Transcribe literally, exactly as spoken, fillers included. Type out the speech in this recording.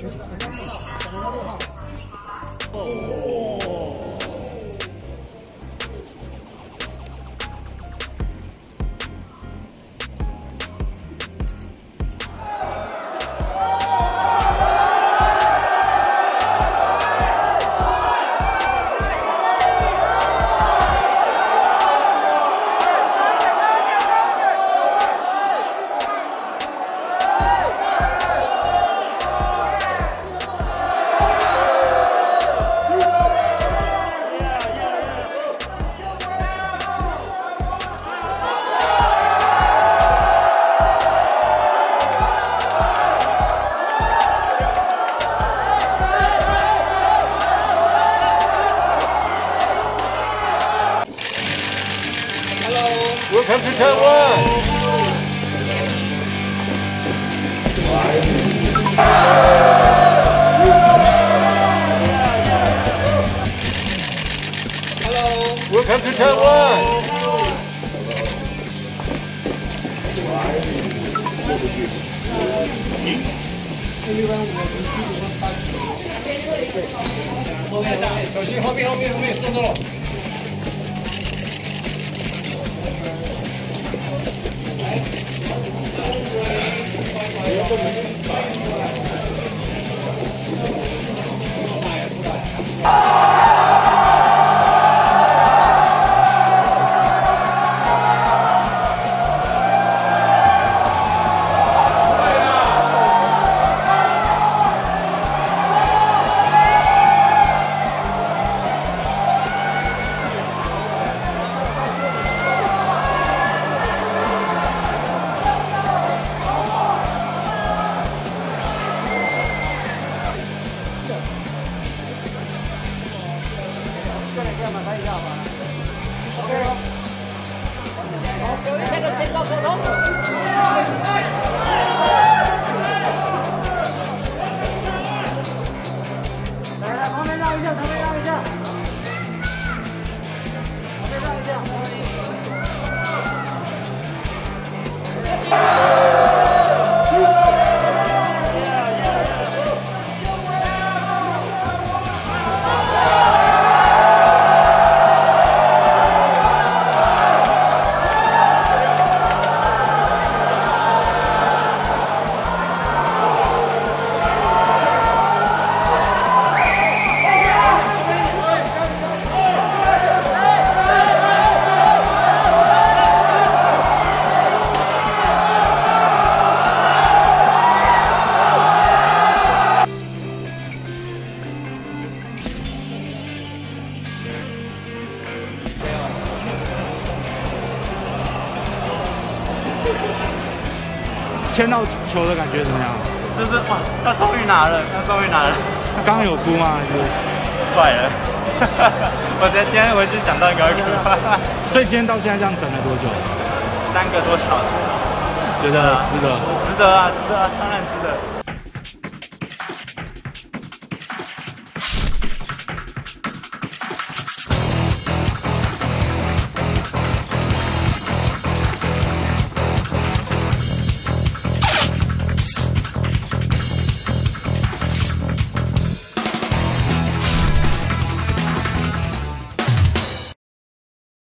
Welcome to Taiwan. Hello. Welcome to Taiwan. 后面的，小心后面后面后面，动作。 牵到球的感觉怎么样？ 就是哇，他终于拿了，他终于拿了。 刚刚有哭吗？还是快了？我今天回去想到应该会哭。 所以今天到现在这样等了多久？ 三个多小时。 觉得值得？ 值得啊，值得啊，当然值得。